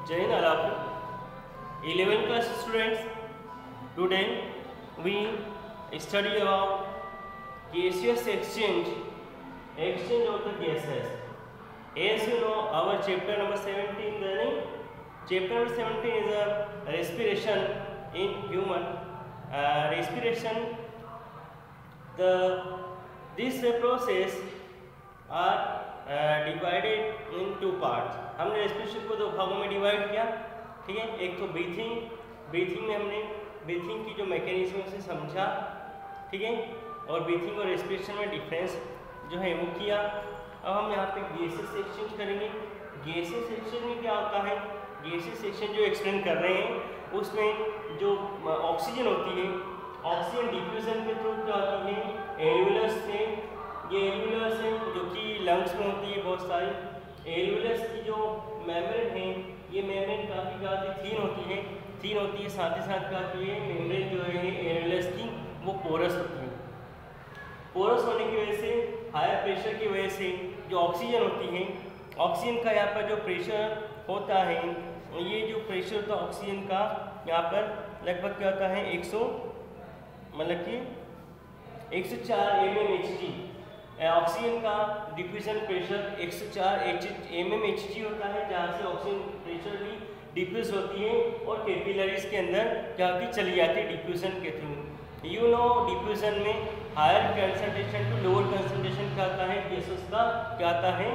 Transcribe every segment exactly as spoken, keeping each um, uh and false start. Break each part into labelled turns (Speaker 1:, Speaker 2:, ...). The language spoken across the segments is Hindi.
Speaker 1: Jai Hind, all of you. eleventh class students, today we study about gaseous exchange, exchange of the gases. As you know, our chapter number seventeen, the chapter number seventeen is a respiration in human. Uh, respiration, the this process are divided in two parts. हमने रेस्पिरेशन को दो भागों में डिवाइड किया, ठीक है. एक तो ब्रीथिंग, ब्रीथिंग में हमने ब्रीथिंग की जो मैकेनिज्म से समझा, ठीक है, और ब्रीथिंग और रेस्पिरेशन में डिफरेंस जो है वो किया. अब हम यहाँ पे गैसेस एक्सचेंज करेंगे. गैसेस एक्सचेंज में क्या होता है, गैसेस एक्सचेंज जो एक्सप्लेन कर रहे हैं उसमें जो ऑक्सीजन होती है, ऑक्सीजन डिफ्यूजन के थ्रू क्या होती है, एल्वियोलस से, ये एल्वियोलस है जो कि लंग्स में होती है बहुत सारी. एल्वियोलस की जो मेम्ब्रेन है, ये मेम्ब्रेन काफ़ी क्या होती है, थीन होती है, थीन होती है. साथ ही साथ क्या होती है, मेम्ब्रेन जो है एल्वियोलस की वो पोरस होती है. पोरस होने की वजह से, हायर प्रेशर की वजह से जो ऑक्सीजन होती है, ऑक्सीजन का यहाँ पर जो प्रेशर होता है, ये जो प्रेशर होता है ऑक्सीजन का यहाँ पर लगभग क्या होता है, एक सौ मतलब कि एक सौ चार M M H G. Oxygen का डिफ्यूजन प्रेशर एक सौ चार एम एम एच जी होता है, जहाँ से ऑक्सीजन प्रेशर भी डिफ्यूज होती है और कैपिलरीज के अंदर क्या होती चली जाती है डिफ्यूजन के थ्रू. यू नो डिफ्यूजन में higher concentration to lower concentration क्या होता है, गैसेस का क्या होता है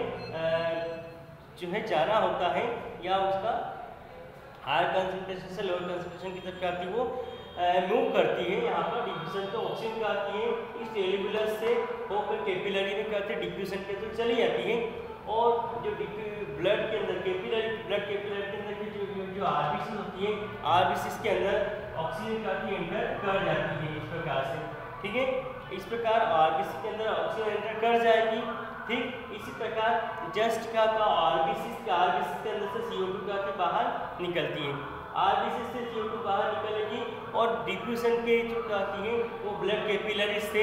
Speaker 1: जो है जाना होता है, या उसका हायर कंसंट्रेशन से लोअर कंसंट्रेशन की तरफ क्या होती है वो मूव करती है. यहाँ पर डिफ्यूजन तो ऑक्सीजन का आती है, इस एल्वियोलस से होकर कैपिलरी में क्या होती है डिफ्यूजन के थ्रू चली जाती है. और जो ब्लड के अंदर कैपिलरी ब्लड कैपिलरी के अंदर की जो जो आरबीसी होती है, आरबीसी के अंदर ऑक्सीजन का की एंटर कर जाती है इस प्रकार से, ठीक है. इस प्रकार आरबीसी के अंदर ऑक्सीजन एंटर कर जाएगी, ठीक. इसी प्रकार जस्ट क्या होता है, आरबीसी आरबीसी के अंदर से सी ओ टू का बाहर निकलती है. आरबीसी से सी ओ टू बाहर निकलेगी और डिफ्यूजन के जो क्या आती है वो ब्लड कैपिलरी से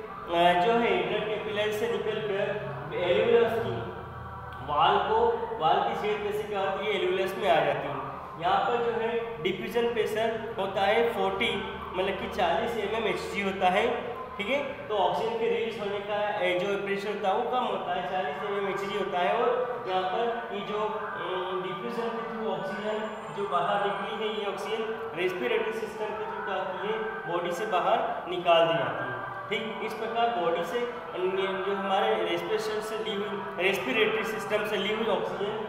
Speaker 1: जो है ब्लड कैपिलरी से निकल कर एल्वियोलस की वाल को वाल की शेप जैसे क्या होती है एल्वियोलस में आ जाती है. यहाँ पर जो है डिफ्यूजन प्रेशर होता है चालीस मतलब कि चालीस एम एम एच जी होता है, ठीक है. तो ऑक्सीजन के रिलीज होने का जो प्रेशर होता है वो कम होता है, चालीस एम एम एच जी होता है. और यहाँ पर ये जो डिफ्यूजन के थ्रू ऑक्सीजन जो बाहर निकली है, ये ऑक्सीजन रेस्पिरेटरी सिस्टम के थ्रू क्या होती है बॉडी से बाहर निकाल दी जाती है, ठीक. इस प्रकार बॉडी से जो हमारे रेस्पिरेशन से ली हुई रेस्पिरेटरी सिस्टम से ली हुई ऑक्सीजन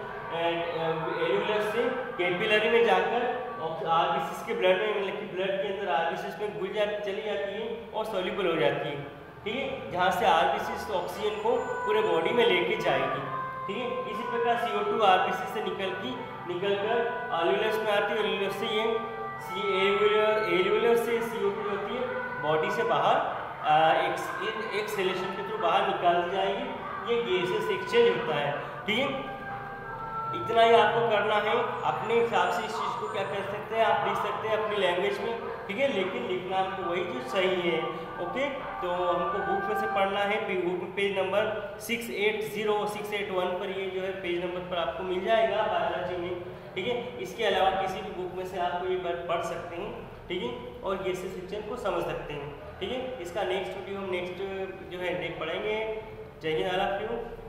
Speaker 1: एल्वियोलस से कैपिलरी में जाकर आरबीसी के ब्लड में मतलब कि ब्लड के अंदर आरबीसी में घुल जा चली जाती है और सोल्यूबल हो जाती है, ठीक है. जहाँ से आरबीसी ऑक्सीजन को पूरे बॉडी में लेके जाएगी, ठीक है. इसी प्रकार सी ओ टू आरबीसी से निकल की निकल कर एल्वियोलस में आती है. एल्वियोलस से ये एल्वियोलस से सी ओ टू होती है बॉडी से बाहर एक एक्सहेलेशन के थ्रू बाहर निकाल दी जाएगी. ये गैसेस एक्सचेंज होता है, ठीक है. इतना ही आपको करना है. अपने हिसाब से इस चीज़ को क्या कर सकते हैं, आप लिख सकते हैं अपनी लैंग्वेज में, ठीक है. लेकिन लिखना हमको वही जो सही है, ओके. तो हमको बुक में से पढ़ना है. बुक में page number six eight zero six eight one पर ये जो है पेज नंबर पर आपको मिल जाएगा बायोलॉजी में, ठीक है. इसके अलावा किसी भी बुक में से आप ये बार पढ़ सकते हैं, ठीक है, और गैसेस एक्सचेंज को समझ सकते हैं, ठीक है. इसका नेक्स्ट वीडियो हम नेक्स्ट जो है नेक्स्ट पढ़ेंगे. जय हिंद, ऑल ऑफ यू.